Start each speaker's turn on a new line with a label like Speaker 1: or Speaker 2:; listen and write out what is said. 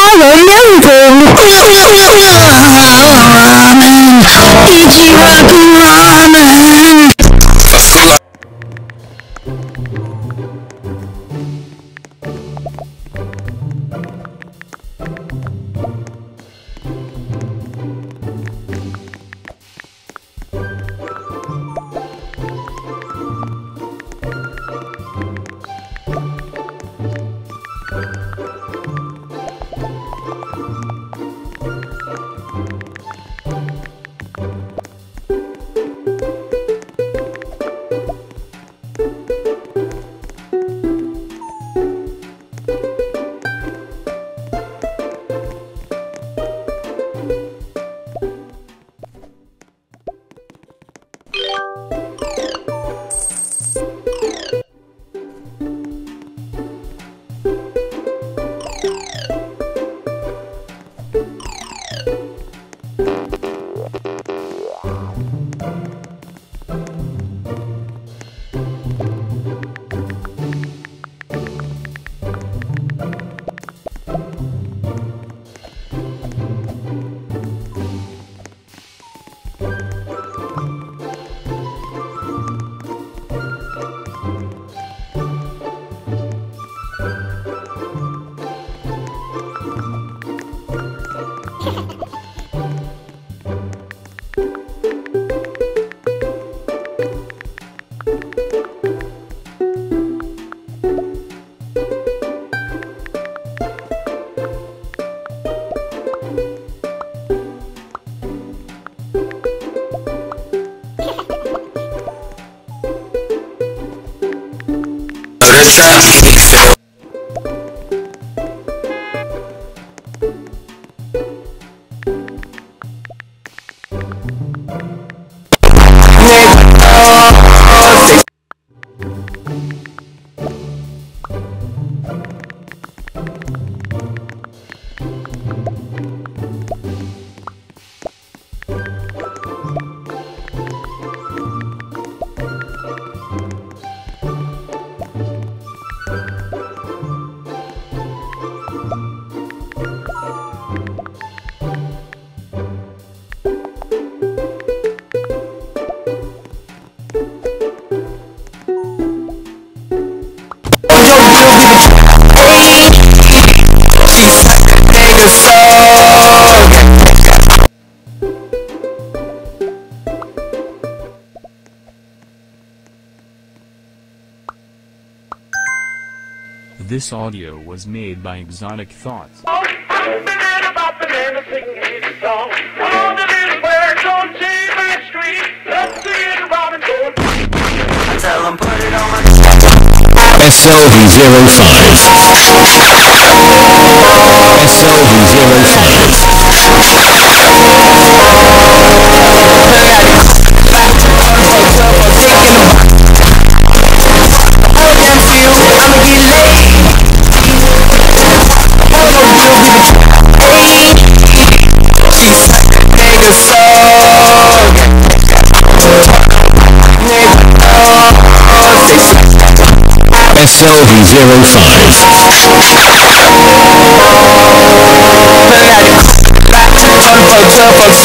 Speaker 1: 人面孔，一起挖苦我们。
Speaker 2: This audio was made by Exotic Thoughts.
Speaker 3: I'm mad about the man that's singing his song. All the little birds on J-Man Street. Let's see it, Robin Hood. I tell them put it on my
Speaker 4: SLV05 SLV05